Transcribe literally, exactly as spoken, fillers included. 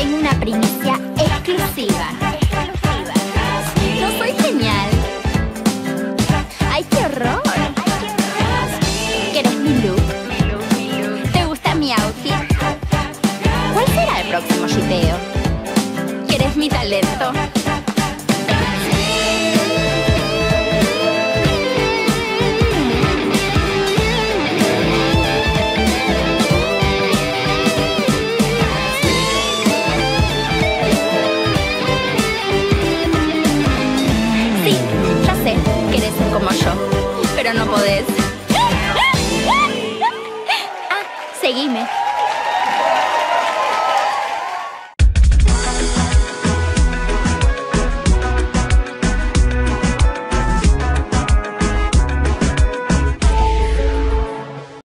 Tengo una primicia exclusiva. ¿No soy genial? ¡Ay, qué horror! ¿Querés mi look? ¿Te gusta mi outfit? ¿Cuál será el próximo shipeo? ¿Querés mi talento? Sí, ya sé, querés ser como yo, pero no podés. Ah, seguime.